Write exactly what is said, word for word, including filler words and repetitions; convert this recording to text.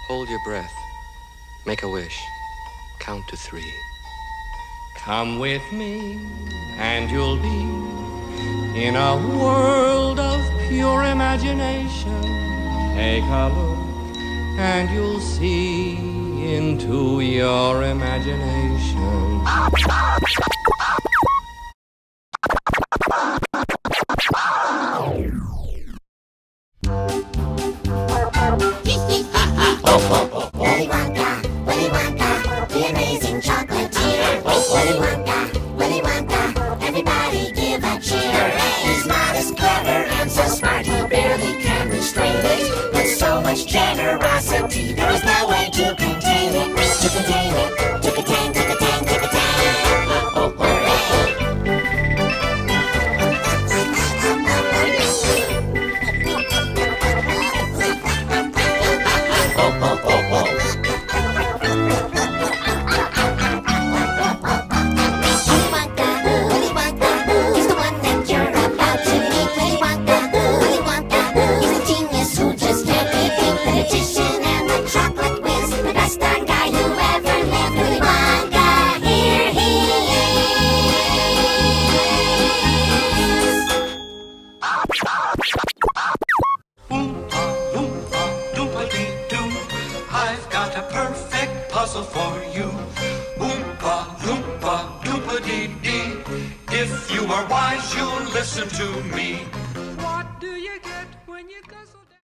Hold your breath. Make a wish. Count to three. Come with me, and you'll be in a world of pure imagination. Take a look, and you'll see into your imagination. Willy Wonka, Willy Wonka, the amazing chocolatier. Willy Wonka, Willy Wonka, everybody give a cheer. He's not as clever and so smart, he barely can restrain it. But so much generosity, there is no way to contain it. To contain it, to contain, to contain, to contain. Oh, hooray! Oh, oh, oh, oh. I've got a perfect puzzle for you. Oompa, loompa, doopa-dee-dee. If you are wise, you'll listen to me.